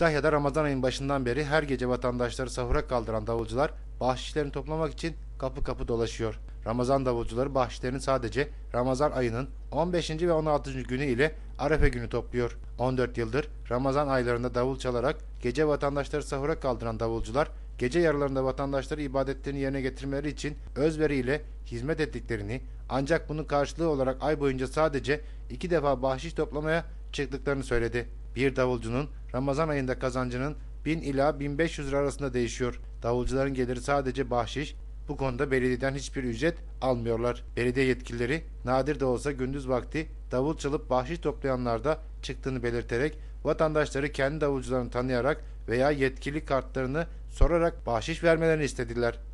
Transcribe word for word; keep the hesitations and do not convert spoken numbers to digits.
Kütahya'da Ramazan ayının başından beri her gece vatandaşları sahura kaldıran davulcular bahşişlerini toplamak için kapı kapı dolaşıyor. Ramazan davulcuları bahşişlerini sadece Ramazan ayının on beşinci ve on altıncı günü ile Arefe günü topluyor. on dört yıldır Ramazan aylarında davul çalarak gece vatandaşları sahura kaldıran davulcular, gece yarılarında vatandaşları ibadetlerini yerine getirmeleri için özveriyle hizmet ettiklerini, ancak bunun karşılığı olarak ay boyunca sadece iki defa bahşiş toplamaya çıktıklarını söyledi. Bir davulcunun Ramazan ayında kazancının bin ila bin beş yüz lira arasında değişiyor. Davulcuların geliri sadece bahşiş. Bu konuda belediyeden hiçbir ücret almıyorlar. Belediye yetkilileri nadir de olsa gündüz vakti davul çalıp bahşiş toplayanlarda çıktığını belirterek vatandaşları kendi davulcularını tanıyarak veya yetkili kartlarını sorarak bahşiş vermelerini istediler.